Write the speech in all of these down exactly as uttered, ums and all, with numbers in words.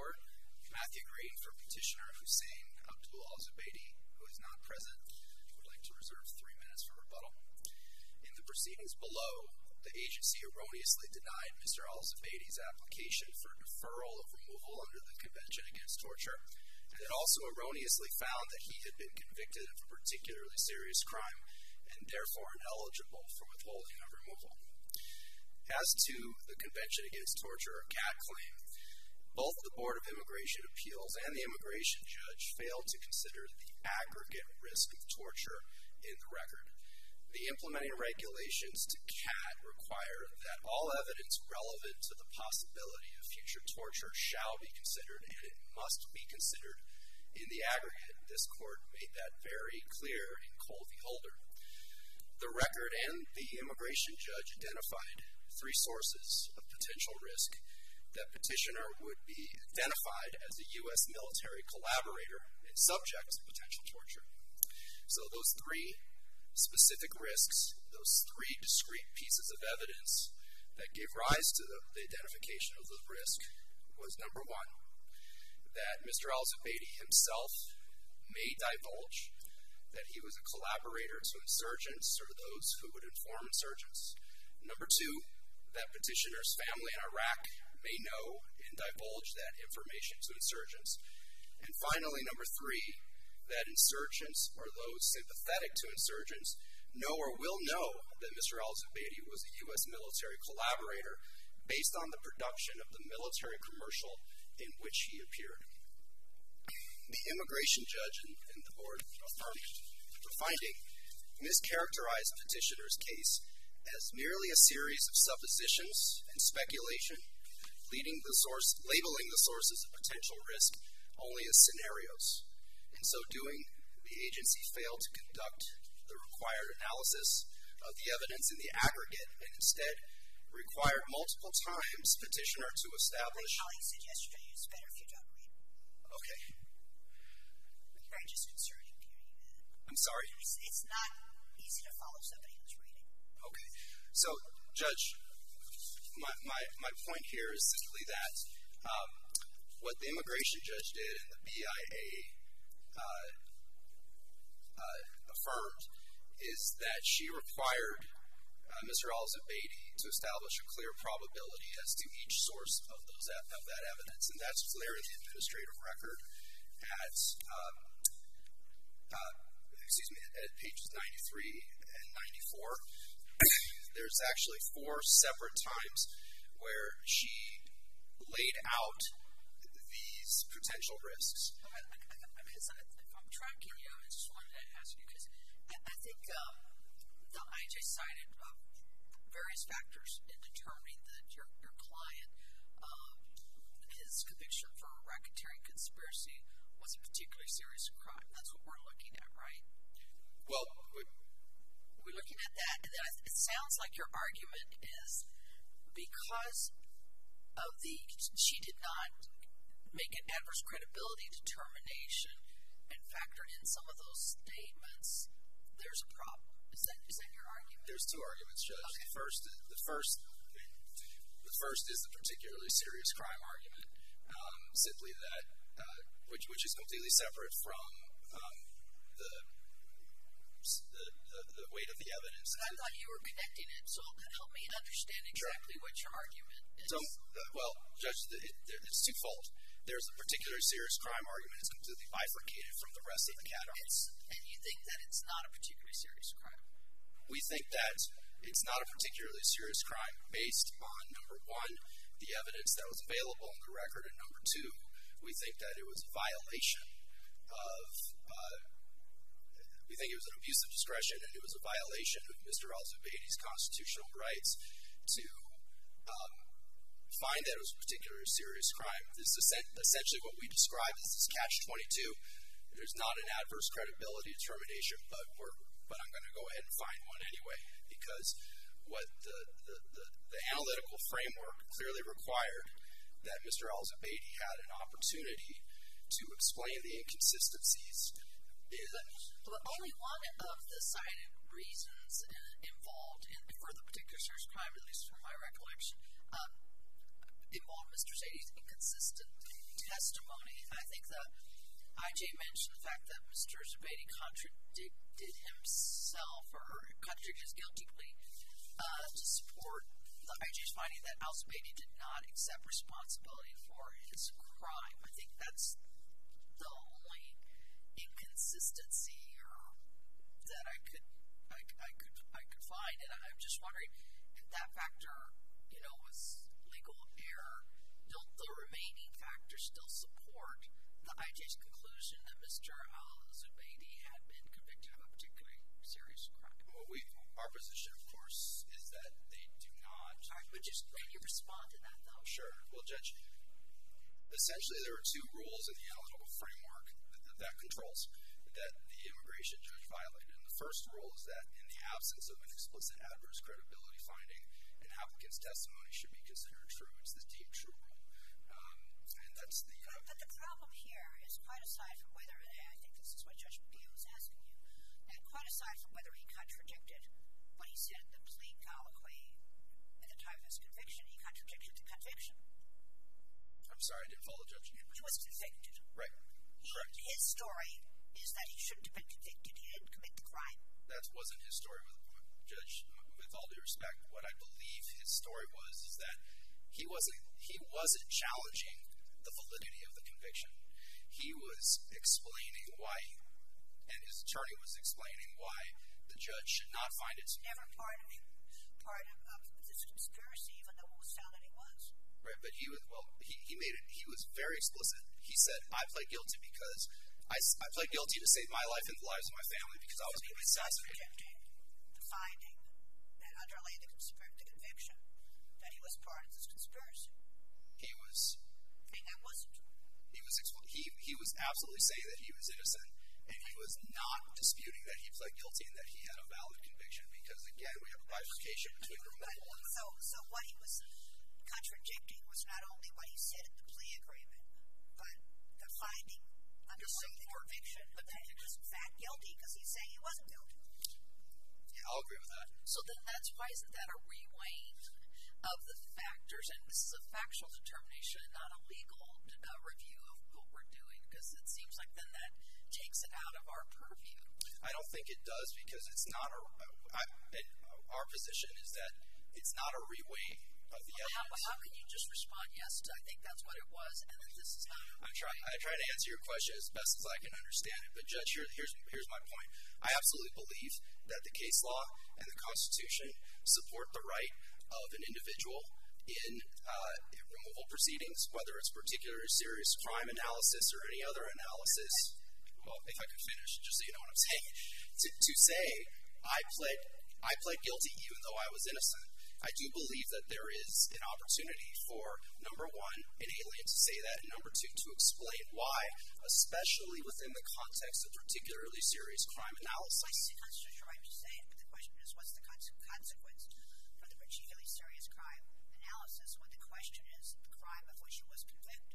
Court. Matthew Green for Petitioner Hussain Zubaidy, who is not present. I would like to reserve three minutes for rebuttal. In the proceedings below, the agency erroneously denied Mister Zubaidy's application for deferral of removal under the Convention Against Torture, and it also erroneously found that he had been convicted of a particularly serious crime and therefore ineligible for withholding of removal. As to the Convention Against Torture, or C A T claim, both the Board of Immigration Appeals and the immigration judge failed to consider the aggregate risk of torture in the record. The implementing regulations to C A T require that all evidence relevant to the possibility of future torture shall be considered, and it must be considered in the aggregate. This court made that very clear in Cole v. Holder. The record and the immigration judge identified three sources of potential risk that petitioner would be identified as a U S military collaborator and subject to potential torture. So those three specific risks, those three discrete pieces of evidence that gave rise to the, the identification of the risk was, number one, that Mister Zubaidy himself may divulge that he was a collaborator to insurgents or those who would inform insurgents. Number two, that petitioner's family in Iraq may know and divulge that information to insurgents. And finally, number three, that insurgents or those sympathetic to insurgents know or will know that Mister Zubaidy was a U S military collaborator based on the production of the military commercial in which he appeared. The immigration judge and, and the board affirmed the finding mischaracterized petitioner's case as merely a series of suppositions and speculation, leading the source, labeling the sources of potential risk only as scenarios. In so doing, the agency failed to conduct the required analysis of the evidence in the aggregate and instead required multiple times petitioner to establish. My colleague said yesterday it's better if you don't read. Okay. It's very disconcerting to hear that. I'm sorry? It's, it's not easy to follow somebody who's reading. Okay. So, Judge, my, my, my point here is simply that um, what the immigration judge did and the B I A uh, uh, affirmed is that she required uh, Mister Zubaidy to establish a clear probability as to each source of those of that evidence, and that's clear in the administrative record at um, uh, excuse me at pages ninety-three and ninety-four. There's actually four separate times where she laid out these potential risks. I, I, I mean, if I'm tracking you, I just wanted to ask you, because I, I think um, the I J cited uh, various factors in determining that your, your client, uh, his conviction for racketeering conspiracy was a particularly serious crime. That's what we're looking at, right? Well, we, we're looking at that, and then it sounds like your argument is because of the, she did not make an adverse credibility determination and factored in some of those statements, there's a problem. Is that is that your argument? There's two arguments, Judge. Okay. The first, the first, the first is the particularly serious crime argument, um, simply that, uh, which which is completely separate from um, the, the the the weight of the evidence. But I thought you were connecting it, so help me understand exactly sure. what your argument is. So, uh, well, Judge, it, it, it's twofold. There's a particularly serious crime argument. It's completely bifurcated from the rest of the categories. And you think that it's not a particularly serious crime? We think that it's not a particularly serious crime based on, number one, the evidence that was available in the record, and number two, we think that it was a violation of, uh, we think it was an abuse of discretion, and it was a violation of Mister Zubaidy's constitutional rights to um, find that it was a particularly serious crime. This is essentially what we describe as this catch twenty-two. There's not an adverse credibility determination, but we're, but I'm going to go ahead and find one anyway, because what the, the, the, the analytical framework clearly required that Mister Zubaidy had an opportunity to explain the inconsistencies is that. But only one of the cited reasons involved in, for the particular serious crime, at least from my recollection, um, involved Mister Zubaidy's inconsistent testimony. I think the I J mentioned the fact that Mister Zubaidy contradicted himself or contradicted his guilty plea uh, to support the I J's finding that Zubaidy did not accept responsibility for his crime. I think that's the only inconsistency or that I could I, I could I could find, and I'm just wondering if that factor, you know, was legal error. Don't the remaining factors still support the I J's conclusion that Mister Zubaidy had been convicted of a particularly serious crime? Well, we our position, of course, is that they do not. All right, but just can you respond to that, though? Sure. Well, Judge, essentially there are two rules in the analytical framework that, that controls that the immigration judge violated. And the first rule is that in the absence of an explicit adverse credibility finding, an applicant's testimony should be considered true. It's the deemed true rule. Um, and that's the... Uh, but, but the problem here is quite aside from whether, and I think this is what Judge McGee was asking you, and quite aside from whether he contradicted what he said in the plea colloquy at the time of his conviction, he contradicted the conviction. I'm sorry, I didn't follow Judge. He was convicted. Right. He, Correct. His story is that he shouldn't have been convicted. He didn't commit the crime. That wasn't his story, with, Judge. With all due respect, what I believe his story was is that he wasn't he wasn't challenging the validity of the conviction. He was explaining why, and his attorney was explaining why the judge should not find it. Never part of part of, of this conspiracy, even though it was found that he was. Right, but he was well. He, he made it. He was very explicit. He said, "I pled guilty because I, I pled guilty to save my life and the lives of my family because I was so going to be assassinated." Rejecting the finding that underlay the, conspir- the conviction that he was part of this conspiracy. He was. Saying that wasn't. He was. He he was absolutely saying that he was innocent, and he was not disputing that he pled guilty and that he had a valid conviction. Because again, we have a bifurcation between removal and. So so what he was contradicting was not only what he said in the plea agreement, but the finding underlying the conviction, but that he was in fact guilty because he's saying he wasn't guilty. Yeah, I'll agree with that. So then that's why isn't that a reweighing of the factors? And this is a factual determination and not a legal uh, review of what we're doing, because it seems like then that takes it out of our purview. I don't think it does because it's not a. I, it, our position is that it's not a reweighing of the Well, how, evidence. how can you just respond yes to I think that's what it was, and that this is not? I'm trying. I try to answer your question as best as I can understand it. But Judge, here, here's here's my point. I absolutely believe that the case law and the Constitution support the right of an individual in uh, removal proceedings, whether it's particular serious crime analysis or any other analysis. Well, if I could finish, just so you know what I'm saying, to, to say I pled I pled guilty even though I was innocent. I do believe that there is an opportunity for, number one, an alien to say that, and number two, to explain why, especially within the context of particularly serious crime analysis. I see the Constitution right to say it, but the question is what's the consequence for the particularly serious crime analysis when the question is the crime of which he was convicted?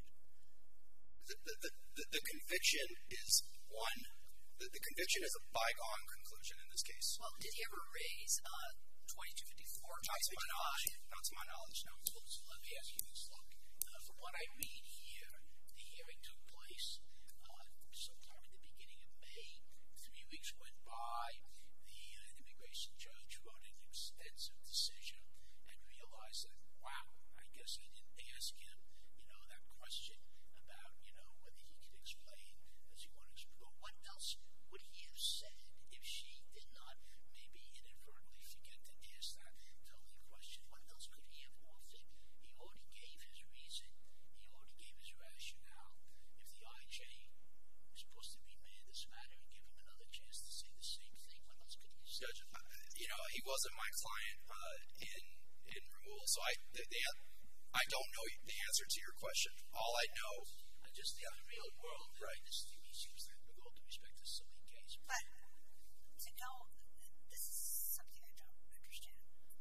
The, the, the, the, the conviction is one, the, the conviction is a bygone conclusion in this case. Well, did he ever raise uh, twenty-two fifty-four? Not to my knowledge. Not to my knowledge, no. So let me ask you this. Look, uh, from what I read here, the hearing took place uh, sometime in the beginning of May. Three weeks went by. The uh, immigration judge wrote an extensive decision and realized that, wow, I guess I didn't ask him, you know, that question about, you know, whether he could explain as he wanted to explain. What else would he have said if she did not maybe inadvertently forget to ask that telling question? What else could he have offered? He already gave his reason. He already gave his rationale. If the I J was supposed to remand this matter and give him another chance to say the same thing, what else could he have said? Judge, you know, he wasn't my client uh, in in removal, so I the, the, I don't know the answer to your question. All I know, I just think in the real world, right? This thing he seems like, with all due respect, a silly case. But to know, this is something I don't understand.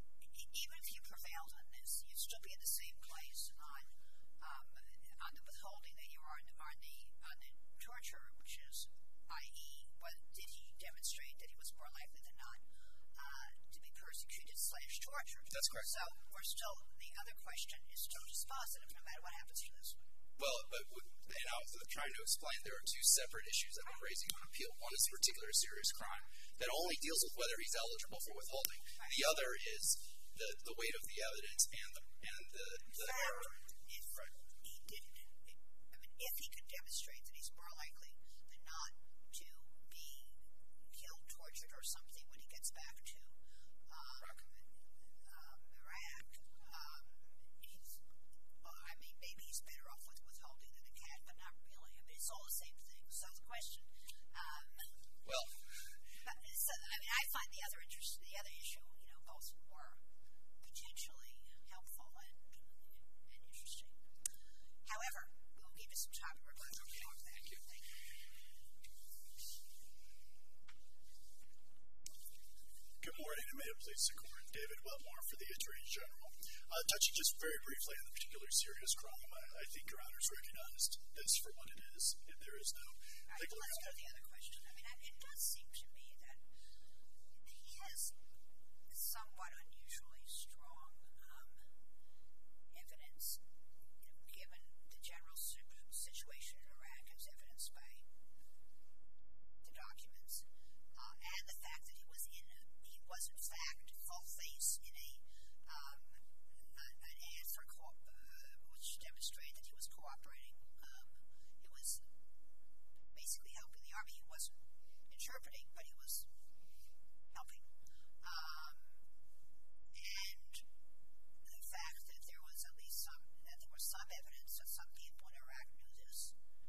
Even if you prevailed on this, you'd still be in the same place on um, on the withholding that you are on, on the on the torture, which is, that is, what did he demonstrate that he was more likely than not uh, to be persecuted slash tortured? That's correct. So we're still, the other question is still dispositive no matter what happens to this one. Well, but now, as I'm trying to explain, there are two separate issues that I'm raising on appeal. One is a particular serious crime that only deals with whether he's eligible for withholding. The other is the, the weight of the evidence and the and the, the error. If right. he didn't, I mean, if he could demonstrate that he's more likely than not to be killed, tortured, or something when he gets back to um, Iraq, um, Iraq um, he's, well, I mean, maybe he's better off with withholding than a cat, but not really. I mean, it's all the same thing. So the question, um, well, but, so, I mean, I find the other interest, the other issue, you know, both more potentially helpful and, and interesting. However, we'll give you some time to reflect on that. Thank you. Thank you. Good morning, and may it please the court. David Wetmore for the Attorney General. Uh, touching just very briefly on the particular serious crime, I, I think Your Honors recognized this for what it is. There is no All right, legal let's go to the other question. I mean, it does seem to me that he has somewhat unusually strong um, evidence, you know, given the general situation in Iraq as evidenced by the documents, uh, and the fact that he was in a, he was in fact full face in a um, an ad for co- uh, which demonstrated that he was cooperating. Um, he was basically helping the army. He wasn't interpreting, but he was helping. Um, and the fact that there was at least some, that there was some evidence that some people in Iraq knew this,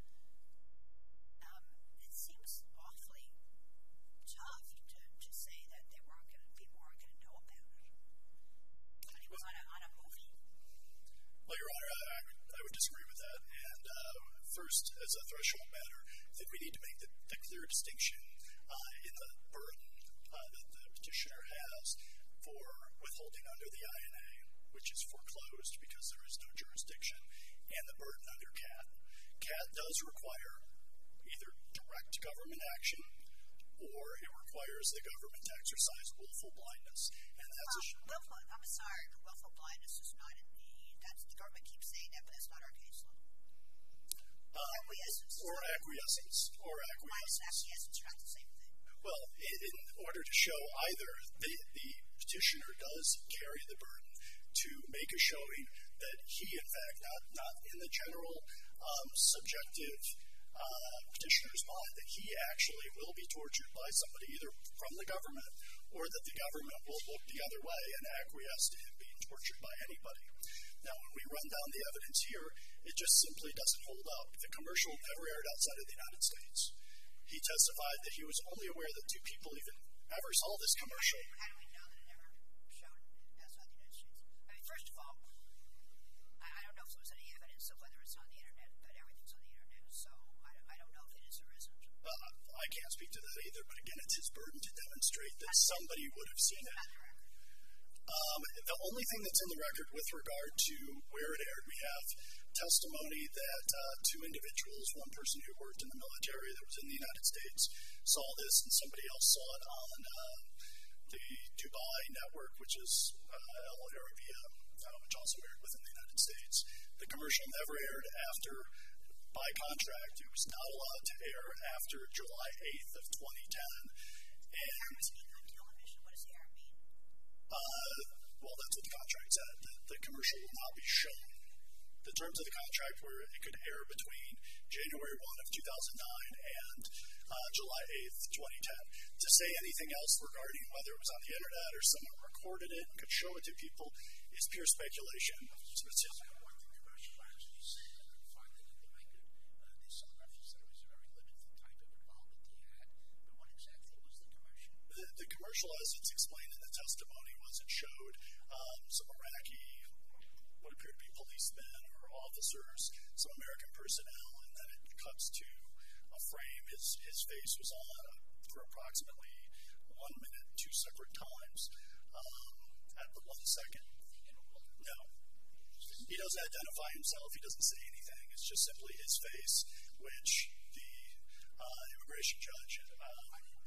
um, it seems awfully tough to, to say that they weren't going to, people weren't going to know about it. But he was on a, on a movie. Well, Your Honor, I, I, would, I would disagree with that. And uh, first, as a threshold matter, I think we need to make the, the clear distinction uh, in the burden uh, that the petitioner has for withholding under the I N A, which is foreclosed because there is no jurisdiction, and the burden under C A T. C A T does require either direct government action or it requires the government to exercise willful blindness. And that's Well, a sh- willful, I'm sorry, willful blindness is not in the, that's, the government keeps saying that, but that's not our case law. uh, Acquiescence. or acquiescence, or Why is acquiescence. acquiescence not the same thing? Well, in, in order to show either, the, the petitioner does carry the burden to make a showing that he, in fact, not, not in the general um, subjective uh, petitioner's mind, that he actually will be tortured by somebody either from the government or that the government will look the other way and acquiesce to him being tortured by anybody. Now, when we run down the evidence here, it just simply doesn't hold up. The commercial never aired outside of the United States. He testified that he was only aware that two people even ever saw this commercial. How do we know that it never showed outside the United States? I mean, first of all, I, I don't know if there was any evidence of whether it's on the internet, but everything's on the internet, so I, I don't know if it is or isn't. Uh, I can't speak to that either, but again, it's his burden to demonstrate that somebody would have seen it. On the record. Um, the only thing that's in the record with regard to where it aired, we have testimony that uh, two individuals, one person who worked in the military that was in the United States, saw this, and somebody else saw it on uh, the Dubai network, which is uh, Al Arabiya, uh, which also aired within the United States. The commercial never aired after, by contract, it was not allowed to air after July eighth of twenty ten. And Being on television, what does the air mean? Uh, well, that's what the contract said. The, the commercial will not be shown. The terms of the contract were it could air between January first of two thousand nine and uh, July eighth, twenty ten. To say anything else regarding whether it was on the internet or someone recorded it and could show it to people is pure speculation. So it's just, The, the commercial, as it's explained in the testimony, was it showed um, some Iraqi, what appeared to be policemen or officers, some American personnel, and then it cuts to a frame. His, his face was on for approximately one minute, two separate times. Um, at the one second. No. He doesn't identify himself. He doesn't say anything. It's just simply his face, which the uh, immigration judge uh,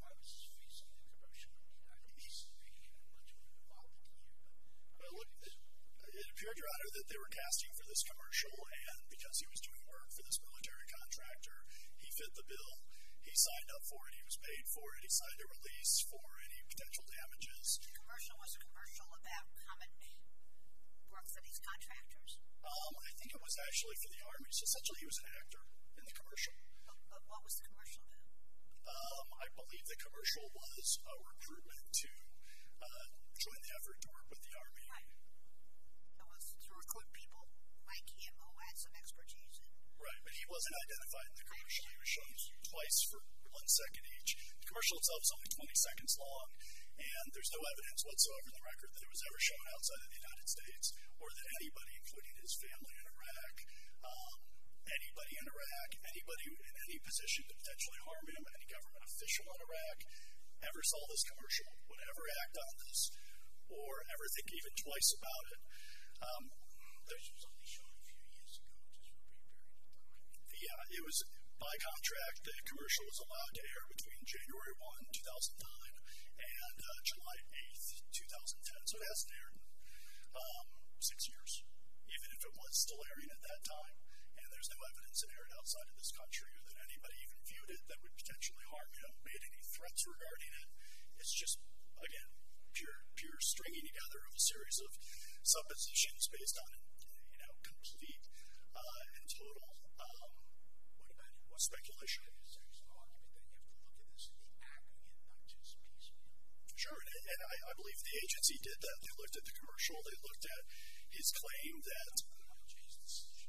Well, look, it, it appeared, Your Honor, that they were casting for this commercial, and because he was doing work for this military contractor, contractor. He fit the bill. He signed up for it. He was paid for it. He signed a release for any potential damages. The commercial was a commercial about common work for these contractors? Um, I think it was actually for the Army. So essentially he was an actor in the commercial. But, but what was the commercial about? Um, I believe the commercial was a recruitment to uh, join the effort to work with the Army. Right. It was to recruit people like him who had some expertise in. Right, but he wasn't identified in the commercial. He was shown twice for one second each. The commercial itself is only twenty seconds long, and there's no evidence whatsoever in the record that it was ever shown outside of the United States or that anybody, including his family in Iraq, um, anybody in Iraq, anybody in any position to potentially harm him, any government official in Iraq, ever saw this commercial, would ever act on this, or ever think even twice about it. Um, This was only shown a few years ago, just for a brief period of time. Yeah, it was by contract. The commercial was allowed to air between January first, two thousand nine and uh, July eighth, two thousand ten. So it hasn't aired in um, six years, even if it was still airing at that time. And there's no evidence it aired outside of this country or that anybody even viewed it that would potentially harm him, made any threats regarding it. It's just, again, pure, pure stringing together of a series of suppositions based on, you know, complete uh, and total um, What about it? What speculation. There's an argument that you have to look at this in the aggregate, not just piecemeal. Sure, and, and I, I believe the agency did that. They looked at the commercial. They looked at his claim that I J's decision,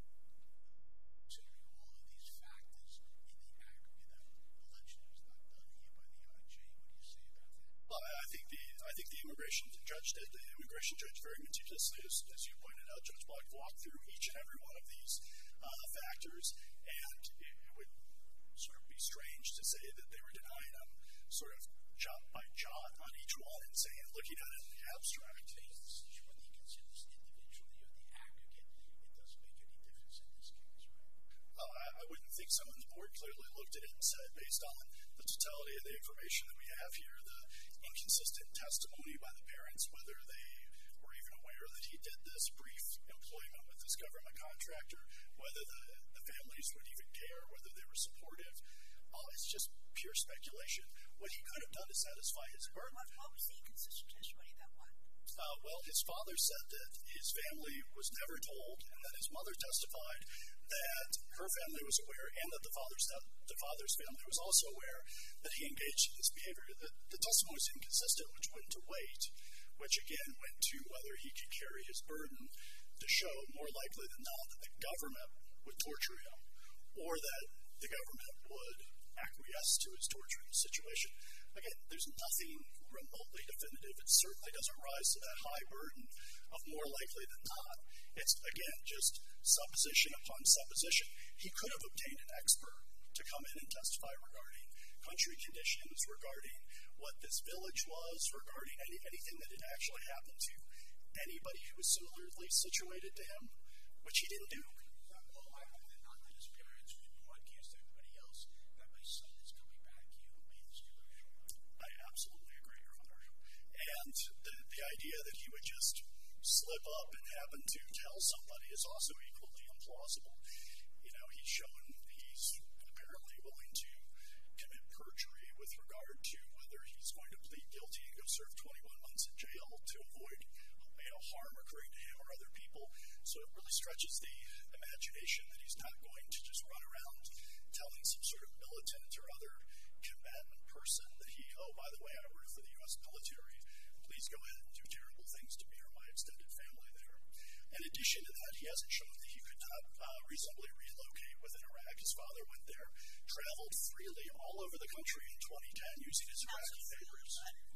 considering all of these factors in the aggregate, that election was not done here by the I J. What do you say about that? well, I think the I think the immigration judge did. The immigration judge very meticulously, as, as you pointed out, Judge Block walked through each and every one of these uh, factors, and it, it would sort of be strange to say that they were denying him sort of jot by jot on each one and saying, looking at it in the abstract. Today's decision, whether you consider this individually or the aggregate, it doesn't make any difference in this case, right? Uh, I, I wouldn't think so. And the board clearly looked at it and said, based on the totality of the information that we have here, the inconsistent testimony by the parents, whether they were even aware that he did this brief employment with this government contractor, whether the, the families would even care, whether they were supportive, uh, it's just pure speculation. What he could have done to satisfy his burden. What, what was the inconsistent testimony about what? Uh, well, his father said that his family was never told, and that his mother testified that her family was aware, and that the father's the father's family was also aware that he engaged in this behavior. The, the testimony was inconsistent, which went to weight, which again went to whether he could carry his burden to show, more likely than not, that the government would torture him, or that the government would acquiesce to his torturing situation. Again, there's nothing remotely definitive. It certainly doesn't rise to that high burden of more likely than not. It's, again, just supposition upon supposition. He could have obtained an expert to come in and testify regarding country conditions, regarding what this village was, regarding any, anything that had actually happened to anybody who was similarly situated to him, which he didn't do. Not all I hope that not that his parents would broadcast to everybody else that my son is coming back here who made this commercial. I absolutely agree, Your Honor. And the, the idea that he would just slip up and happen to tell somebody is also equally implausible. You know, he's shown he's apparently willing to commit perjury with regard to whether he's going to plead guilty and go serve twenty-one months in jail to avoid, you know, harm occurring to him or other people. So it really stretches the imagination that he's not going to just run around telling some sort of militant or other combatant person that he, oh, by the way, I work for the U S military. Please go ahead and do terrible things to me or my extended family there. In addition to that, he hasn't shown that he could not uh, reasonably relocate within Iraq. His father went there, traveled freely all over the country in twenty ten using his Iraqi papers.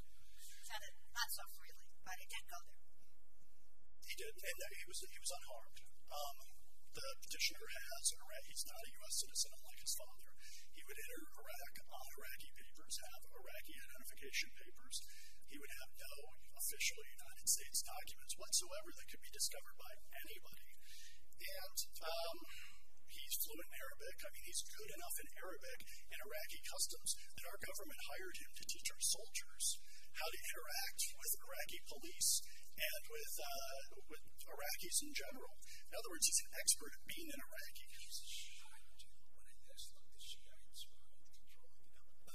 Said it not so freely, but he did go there. He did, and uh, he was he was unharmed. Um, the petitioner has Iraq. He's not a U S citizen, unlike his father. He would enter Iraq on Iraqi papers, have Iraqi identification papers. He would have no official United States documents whatsoever that could be discovered by anybody. And um, he's fluent in Arabic. I mean, he's good enough in Arabic and Iraqi customs that our government hired him to teach our soldiers how to interact with Iraqi police and with, uh, with Iraqis in general. In other words, he's an expert at being an Iraqi. He's a Shiite. When I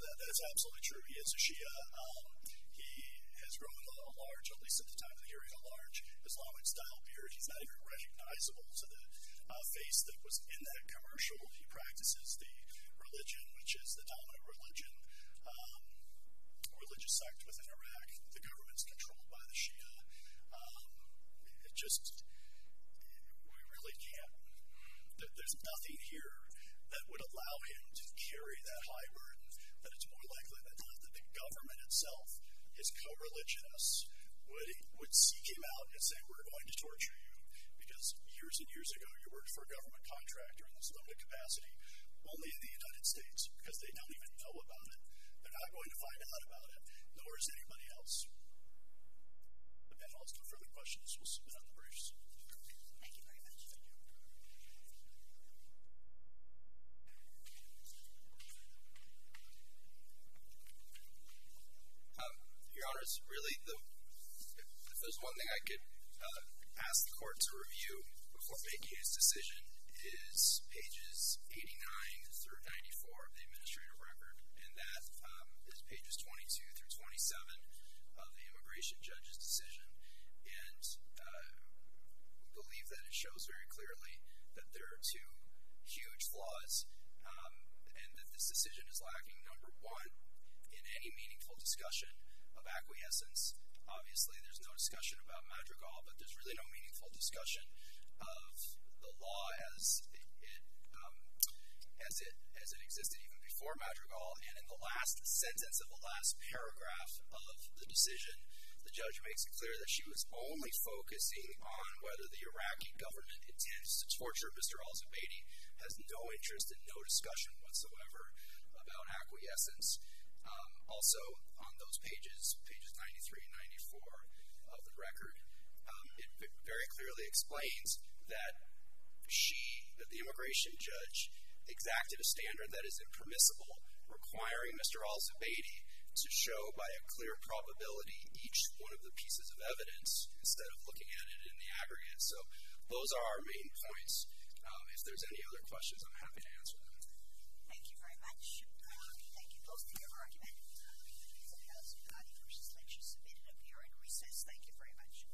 that, that's absolutely true. He is a Shia. Um, he has grown a, a large, at least at the time of the hearing, a large Islamic-style beard. He's not even recognizable to the uh, face that was in that commercial. He practices the religion, which is the dominant religion, um, religious sect within Iraq. The government's controlled by the Shia. Um, it just, we really can't. There's nothing here that would allow him to carry that high burden, that it's more likely than not that the government itself, his co-religionists, would, would seek him out and say, we're going to torture you because years and years ago you worked for a government contractor in this limited capacity, only in the United States, because they don't even know about it. They're not going to find out about it, nor is anybody else. The panel has no further questions. We'll submit on the briefs. Thank you very much. Um, Your Honors, really, the, if there's one thing I could uh, ask the court to review before making its decision is pages eighty-nine through ninety-four of the administrative record, and that um, is pages twenty-two through twenty-seven of the immigration judge's decision. And uh, we believe that it shows very clearly that there are two huge flaws, um, and that this decision is lacking, number one, in any meaningful discussion of acquiescence. Obviously, there's no discussion about Madrigal, but there's really no meaningful discussion of the law as it um, as it as it existed even before Madrigal. And in the last sentence of the last paragraph of the decision, the judge makes it clear that she was only focusing on whether the Iraqi government intends to torture Mister al-Zubaidy, has no interest and no discussion whatsoever about acquiescence. Um, also, on those pages, pages ninety-three and ninety-four of the record, um, it very clearly explains that she, that the immigration judge, exacted a standard that is impermissible, requiring Mister al-Zubaidy to show by a clear probability each one of the pieces of evidence instead of looking at it in the aggregate. So those are our main points. Um, if there's any other questions, I'm happy to answer them. Thank you very much. Uh, thank you both for your argument. Uh, Zubaidy versus Lynch is submitted up here in recess. Thank you very much.